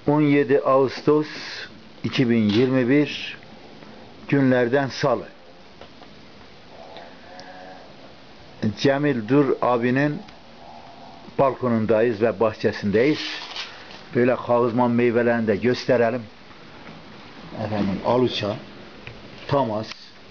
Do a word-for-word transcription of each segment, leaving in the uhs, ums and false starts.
on yedi Ağustos iki bin yirmi bir günlerden salı. Cemil Dur abinin balkonundayız ve bahçesindeyiz. Böyle kağızman meyvelerini de gösterelim. Efendim aluça, tamas,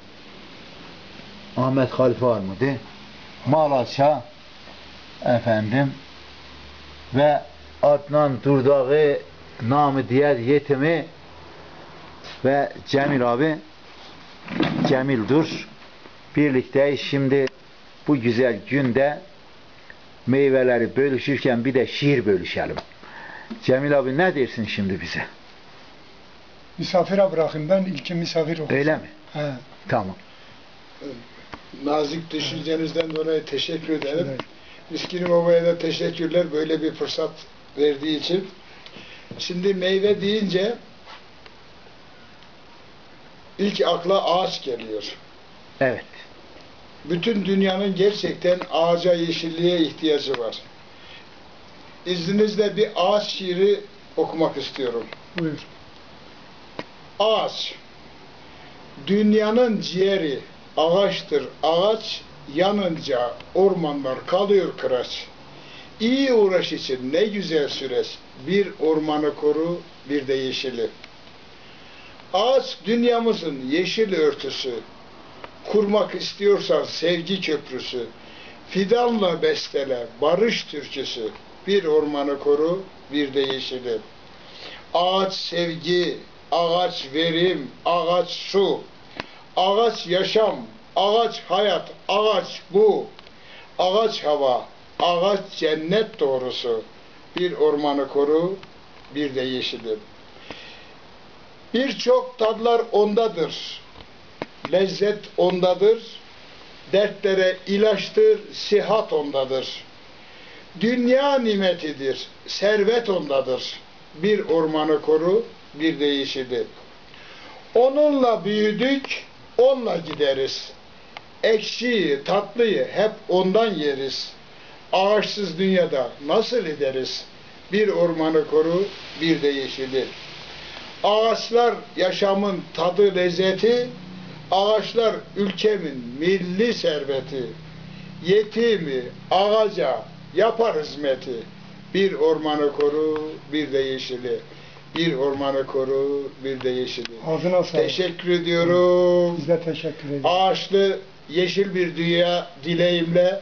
Ahmet Halife Armudu, malaça, efendim ve Adnan Durdağı namı diğer yetimi ve Cemil abi, Cemil Dur birlikteyiz. Şimdi bu güzel günde meyveleri bölüşürken bir de şiir bölüşelim. Cemil abi ne dersin şimdi bize? Misafire bırakayım, ben ilki misafir okuyayım. Öyle mi? He. Tamam. Nazik düşüncenizden dolayı teşekkür ederim. Evet. Miskin Baba'ya da teşekkürler böyle bir fırsat verdiği için. Şimdi meyve deyince ilk akla ağaç geliyor. Evet. Bütün dünyanın gerçekten ağaca, yeşilliğe ihtiyacı var. İzninizle bir ağaç şiiri okumak istiyorum. Buyur. Ağaç, dünyanın ciğeri, ağaçtır ağaç, yanınca ormanlar kalıyor kıraç. İyi uğraş için ne güzel süreç, bir ormanı koru, bir de yeşili. Ağaç dünyamızın yeşil örtüsü, kurmak istiyorsan sevgi köprüsü, fidanla bestele, barış türküsü, bir ormanı koru, bir de yeşili. Ağaç sevgi, ağaç verim, ağaç su, ağaç yaşam, ağaç hayat, ağaç bu, ağaç hava, ağaç cennet doğrusu, bir ormanı koru, bir de yeşili. Birçok tadlar ondadır, lezzet ondadır, dertlere ilaçtır, sihat ondadır. Dünya nimetidir, servet ondadır, bir ormanı koru, bir de yeşili. Onunla büyüdük, onunla gideriz. Ekşiyi, tatlıyı hep ondan yeriz. Ağaçsız dünyada nasıl ederiz? Bir ormanı koru, bir de yeşili. Ağaçlar yaşamın tadı, lezzeti, ağaçlar ülkemin milli serveti. Yetimi, ağaca yapar hizmeti. Bir ormanı koru, bir de yeşili. Bir ormanı koru, bir de yeşili. Ağzına sağlık. Teşekkür ediyorum. Biz de teşekkür ederiz. Ağaçlı, yeşil bir dünya dileğimle.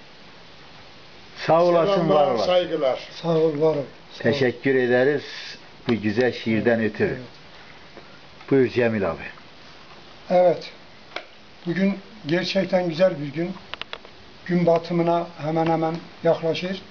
Sağ olasın, var olasın. Saygılar. Sağ ol, var ol. Sağ Teşekkür ol. ederiz bu güzel şiirden Evet, ötürü. evet. Buyur Cemil abi. Evet. Bugün gerçekten güzel bir gün. Gün batımına hemen hemen yaklaşır.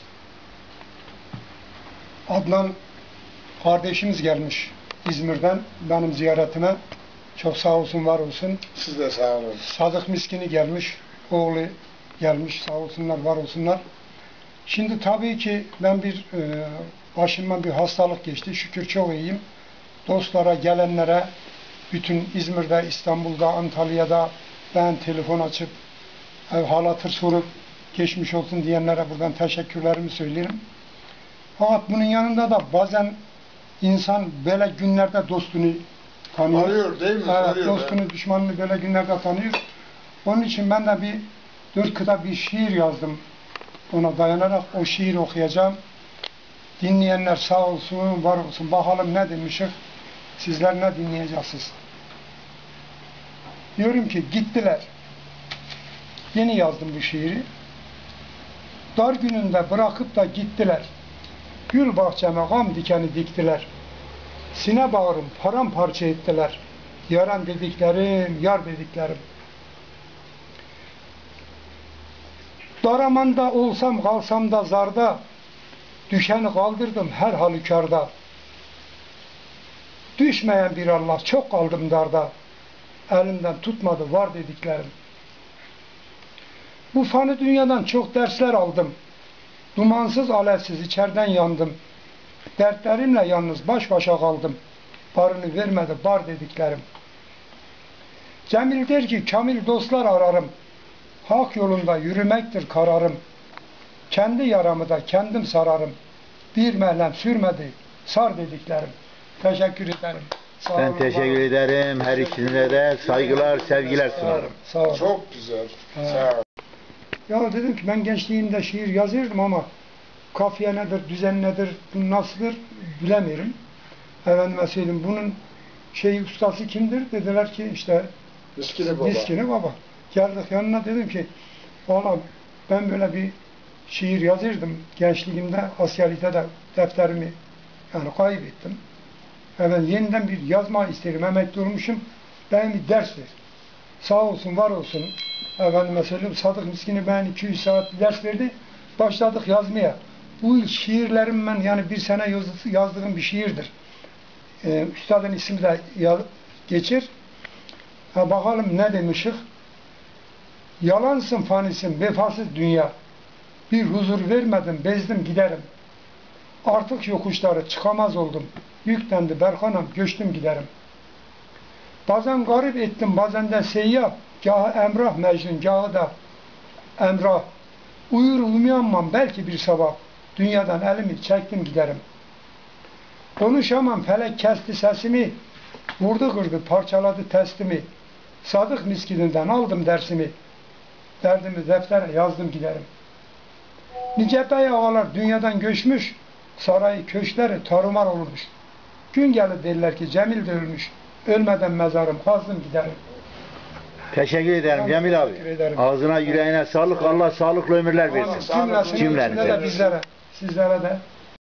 Adnan kardeşimiz gelmiş İzmir'den benim ziyaretime. Çok sağ olsun, var olsun. Siz de sağ olun. Sadık Miskini gelmiş, oğlu gelmiş, sağ olsunlar, var olsunlar. Şimdi tabii ki ben bir e, başımdan bir hastalık geçti. Şükür çok iyiyim. Dostlara, gelenlere, bütün İzmir'de, İstanbul'da, Antalya'da ben telefon açıp e, hal hatır sorup geçmiş olsun diyenlere buradan teşekkürlerimi söylerim. Fakat bunun yanında da bazen insan böyle günlerde dostunu tanıyor. Arıyor değil mi? Evet, Arıyor, dostunu, evet. düşmanını böyle günlerde tanıyor. Onun için ben de bir dört kıta bir şiir yazdım. Ona dayanarak o şiiri okuyacağım. Dinleyenler sağ olsun, var olsun. Bakalım ne demişik, sizler ne dinleyeceksiniz. Diyorum ki gittiler. Yeni yazdım bu şiiri. Dar gününde bırakıp da gittiler. Gül bahçeme gam dikeni diktiler. Sine bağrım paramparça ettiler. Yaran dediklerim, yar dediklerim. Daramanda olsam kalsam da zarda, düşeni kaldırdım her halükarda. Düşmeyen bir Allah, çok kaldım darda. Elimden tutmadı var dediklerim. Bu fani dünyadan çok dersler aldım. Dumansız alevsiz içeriden yandım. Dertlerimle yalnız baş başa kaldım. Barını vermedi bar dediklerim. Cemil der ki kamil dostlar ararım. Hak yolunda yürümektir kararım. Kendi yaramı da kendim sararım. Bir merhem sürmedi sar dediklerim. Teşekkür ederim. Sağ Ben olun, teşekkür var- ederim. Her ikisine de saygılar, sevgiler sunarım. Sağ olun. Çok güzel. Ha. Sağ ol. Ya dedim ki ben gençliğimde şiir yazıyordum ama kafiye nedir, düzen nedir, bu nasıldır bilemiyorum. Efendime söyleyeyim, bunun şey ustası kimdir? Dediler ki işte Miskini baba. Miskini Baba. Geldik yanına, dedim ki oğlum ben böyle bir şiir yazırdım gençliğimde, askerlikte de defterimi yani kaybettim. Hemen yeniden bir yazma isterim, emekli olmuşum, bana bir ders ver. Sağ olsun, var olsun. Efendime söyleyeyim, Sadık Miskin'i ben iki yüz saat ders verdi. Başladık yazmaya. Bu şiirlerim ben yani bir sene yazı- yazdığım bir şiirdir. Ee, üstadın ismi de ya- geçir. Ha, bakalım ne demişik? Yalansın fanisin, vefasız dünya. Bir huzur vermedim, bezdim giderim. Artık yokuşları çıkamaz oldum. Yüklendi Berkan'ım, göçtüm giderim. Bazen garip ettim, bazen de seyyah. Gahı Emrah Mecnun, gahı da Emrah. Uyur uyuyanmam belki bir sabah. Dünyadan elimi çektim giderim. Konuşamam, felek kesti sesimi. Vurdu kırdı, parçaladı testimi. Sadık Miskininden aldım dersimi. Derdimi deftere yazdım giderim. Nice bey ağalar dünyadan göçmüş. Sarayı köşkleri tarumar olmuş. Gün gelir derler ki Cemil de ölmüş. Ölmeden mezarım kazdım giderim. Teşekkür ederim Ben Cemil abi. teşekkür ederim. Ağzına yüreğine sağlık. Allah sağlıklı ömürler versin. Cümlesinin içinde de Cümlenize. bizlere, sizlere de